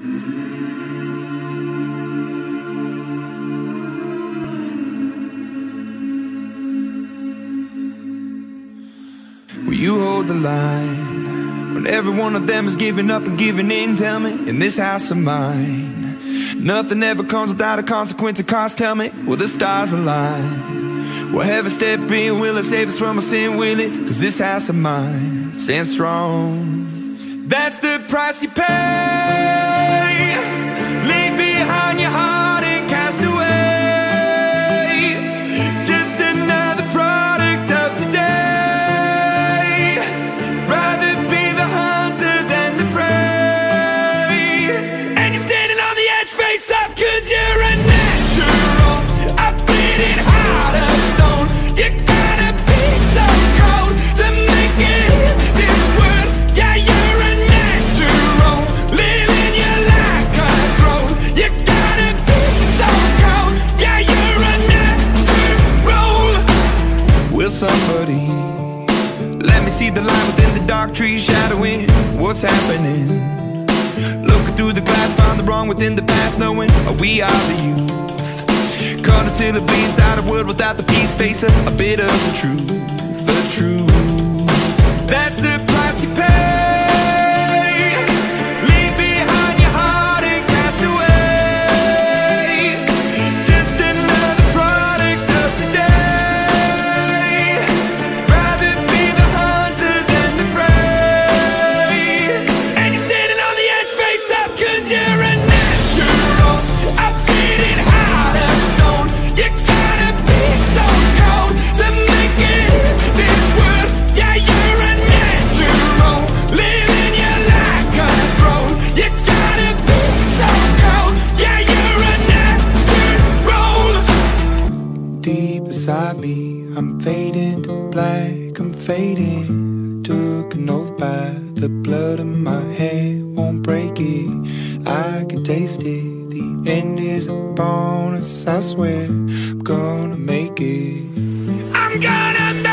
Will you hold the line when every one of them is giving up and giving in? Tell me, in this house of mine, nothing ever comes without a consequence of cost. Tell me, will the stars align? Will heaven step in? Will it save us from our sin? Will it? Cause this house of mine stands strong. That's the price you pay. Leave behind your heart and cast away. Just another product of today. Rather be the hunter than the prey. And you're standing on the edge, face up, cause you're a natural. A bleeding heart of stone. You gotta be so cold to make it in this world. Yeah, you're a natural, living your life cutthroat. You gotta be so cold. Yeah, you're a natural. Will somebody let me see the line within the dark trees shadowing what's happening? Looking through the glass, find the wrong within the past, knowing we are the youth. Caught until it bleeds out, a world without the peace, face a bit of the truth, the truth. That's the price you pay. Leave behind your heart and cast away. Just another product of today. Rather be the hunter than the prey. And you're standing on the edge, face up, cause you're a natural. A bleeding heart of stone. You gotta be so cold to make it in this world. Yeah, you're a natural, living your life cutthroat. You gotta be so cold. Yeah, you're a natural. Deep inside me, I'm fading to black, I'm fading. Took an oath by the blood in my head, won't break it. I can taste it. The end is a bonus, I swear. I'm gonna make it. I'm gonna make it.